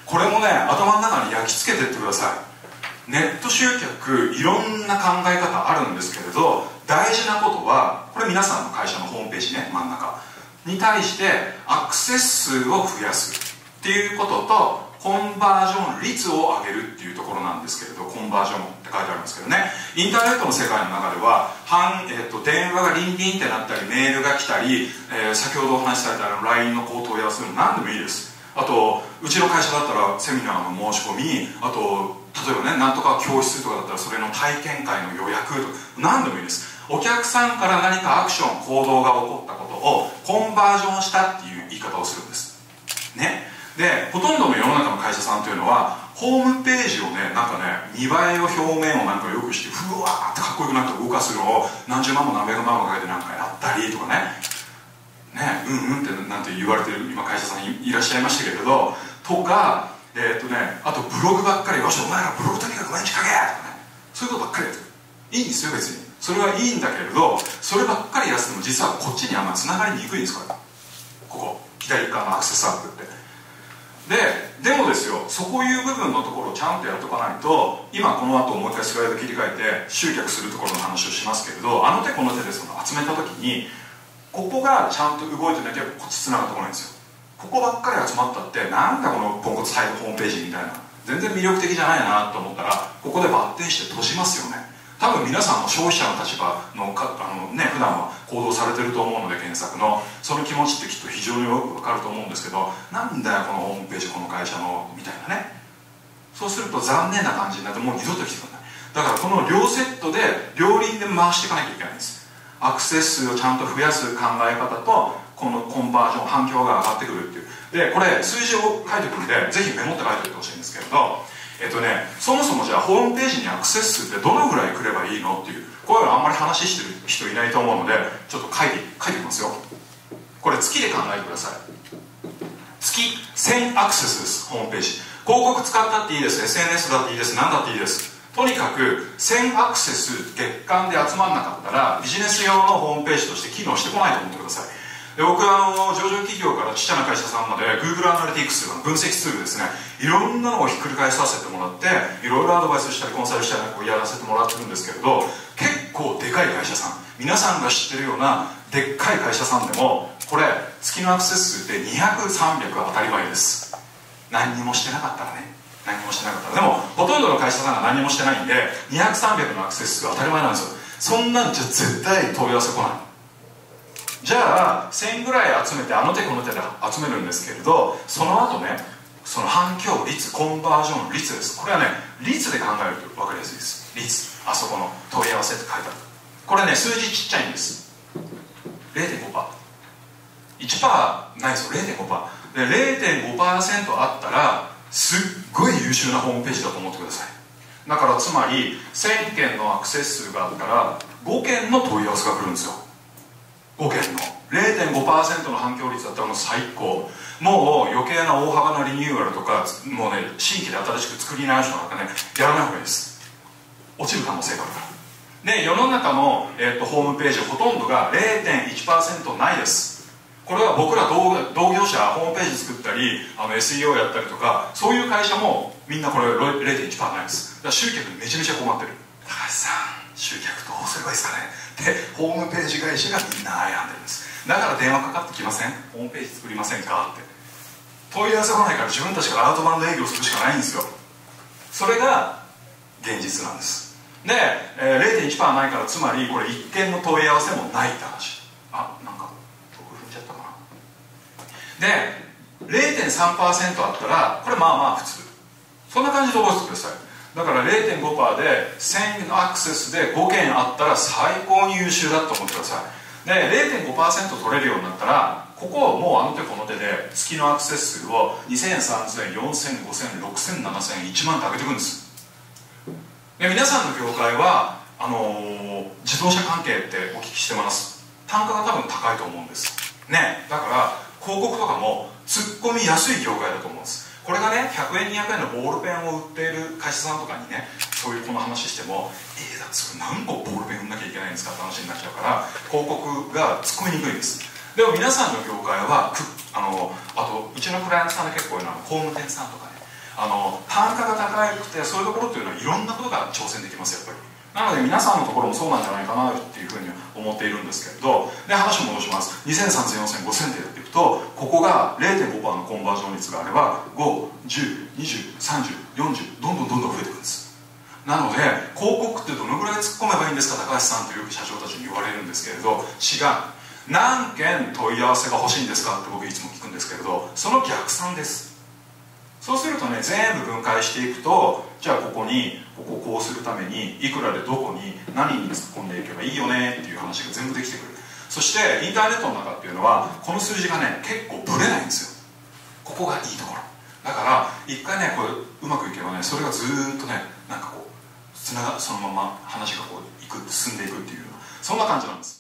これもね、頭の中に焼き付けてってください。ネット集客、いろんな考え方あるんですけれど、大事なことは、これ皆さんの会社のホームページね、真ん中に対してアクセス数を増やすっていうことと、コンバージョン率を上げるっていうところなんですけれど、コンバージョンって書いてあるんですけどね、インターネットの世界の中では電話がリンリンってなったり、メールが来たり、先ほどお話しされたLINE の問い合わせも何でもいいです。あとうちの会社だったらセミナーの申し込み、あと例えばね、なんとか教室とかだったらそれの体験会の予約とか何でもいいです。お客さんから何かアクション、行動が起こったことをコンバージョンしたっていう言い方をするんですね。で、ほとんどの世の中の会社さんというのはホームページをね、なんかね、見栄えを表面をなんか良くしてふわーってかっこよくなって動かすのを何十万も何百万もかけてなんかやったりとかね、うんうんってなんて言われてる今会社さんいらっしゃいましたけれど、とかあとブログばっかり、よしお前らブログとにかく毎日書けとかね、そういうことばっかりやってる。いいんですよ、別にそれはいいんだけれど、そればっかりやってても実はこっちにあんまつながりにくいんです。これここ左側のアクセスアップってでもですよ、そういう部分のところをちゃんとやっておかないと、今この後もう一回スライド切り替えて集客するところの話をしますけれど、あの手この手でその集めた時にここがちゃんと動いてなきゃこっちつながってこないんですよ。ここばっかり集まったってなんだこのポンコツサイトホームページみたいな、全然魅力的じゃないなと思ったらここでバッテンして閉じますよね。多分皆さんも消費者の立場の普段は行動されてると思うので、検索のその気持ちってきっと非常によくわかると思うんですけど、なんだよこのホームページ、この会社のみたいなね。そうすると残念な感じになってもう二度と来てくれない。だからこの両セットで両輪で回していかなきゃいけないんです。アクセス数をちゃんと増やす考え方と、このコンバージョン、反響が上がってくるっていう。でこれ数字を書いてくるんで、ぜひメモって書いておいてほしいんですけれど、そもそもじゃあホームページにアクセス数ってどのぐらい来ればいいのっていう、こういうのあんまり話してる人いないと思うので、ちょっと書いてきますよ。これ月で考えてください。月1000アクセスです。ホームページ広告使ったっていいです、 SNS だっていいです、何だっていいです。とにかく1000アクセス月間で集まらなかったらビジネス用のホームページとして機能してこないと思ってください。で僕は上場企業からちっちゃな会社さんまで Google アナリティクスの分析ツールですね、いろんなのをひっくり返させてもらって、いろいろアドバイスしたりコンサルしたりこうやらせてもらってるんですけれど、結構でかい会社さん、皆さんが知ってるようなでっかい会社さんでもこれ月のアクセス数って200、300は当たり前です。何にもしてなかったらね、何もしてなかったら。でもほとんどの会社さんが何もしてないんで200、300のアクセス数は当たり前なんですよ。そんなんじゃ絶対問い合わせ来ない。じゃあ1000ぐらい集めてあの手この手で集めるんですけれど、その後ね、その反響率、コンバージョン率です。これはね、率で考えると分かりやすいです。率、あそこの問い合わせって書いてある。これね、数字ちっちゃいんです。 0.5%、 1% ないですよ。 0.5% で 0.5% あったらすっごい優秀なホームページだと思ってください。だからつまり1000件のアクセス数があったら5件の問い合わせが来るんですよ。5件の 0.5% の反響率だったらもう最高。もう余計な大幅なリニューアルとかもうね、新規で新しく作り直しとかね、やらない方がいいです。落ちる可能性があるから。で世の中の、ホームページほとんどが 0.1% ないです。これは僕ら同業者ホームページ作ったりSEO やったりとかそういう会社もみんなこれ 0.1% ないです。だから集客にめちゃめちゃ困ってる。高橋さん集客どうすればいいですかねってホームページ会社がみんな悩んでるんです。だから電話かかってきません？ホームページ作りませんかって問い合わせ来ないから自分たちがアウトバウンド営業するしかないんですよ。それが現実なんです。で、0.1% ないからつまりこれ1件の問い合わせもないって話。なんか僕踏んじゃったかな。で 0.3% あったらこれまあまあ普通、そんな感じで覚えてください。だから 0.5% で1000のアクセスで5件あったら最高に優秀だと思ってください。で 0.5% 取れるようになったらここをもうあの手この手で月のアクセス数を2000、3000、4000、5000、6000、7000、1万って上げていくんです。で皆さんの業界は自動車関係ってお聞きしてます。単価が多分高いと思うんですね。だから広告とかも突っ込みやすい業界だと思うんです。これがね、100円200円のボールペンを売っている会社さんとかにね、そういうこの話してもだってそれ何個ボールペン売んなきゃいけないんですかって話になっちゃうから広告が突っ込みにくいです。でも皆さんの業界はあとうちのクライアントさんで結構多いのは工務店さんとかね、 単価が高くて、そういうところっていうのはいろんなことが挑戦できますやっぱり。なので皆さんのところもそうなんじゃないかなっていうふうに思っているんですけれど、で話を戻します。2000、3000、4000、5000でやっていくと、ここが 0.5% のコンバージョン率があれば5、10、20、30、40、どんどん増えていくんです。なので広告ってどのぐらい突っ込めばいいんですか高橋さんとよく社長たちに言われるんですけれど、違う、何件問い合わせが欲しいんですかって僕いつも聞くんですけれど、その逆算です。そうするとね、全部分解していくと、じゃあここをこうするためにいくらでどこに何に突っ込んでいけばいいよねっていう話が全部できてくる。そしてインターネットの中っていうのはこの数字がね結構ブレないんですよ。ここがいいところだから、一回ねこれうまくいけばね、それがずーっとねなんかこうそのまま話がこう進んでいくっていうような、そんな感じなんです。